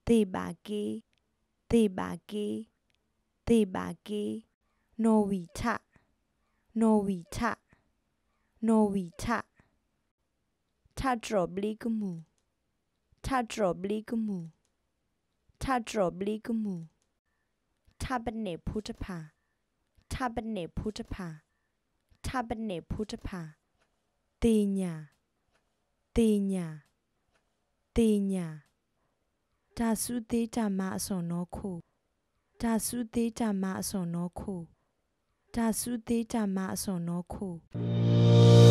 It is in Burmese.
တေဘာကေတေဘာကေတေဘာကေနော်ဝီထနော်ဝီထနော်ဝီထထဒရဘလီကမူထဒရဘလီကမူထဒရဘလီကမူထပနေဖုတဖာထပနေဖုတဖာထပနေဖုတဖာတေညာတေညာတေညာဒါစုသေးတာမအစွန်နောခုဒါစုသေးတာမအစွန်နောခုဒါစုသေးတာမအစွန်နောခု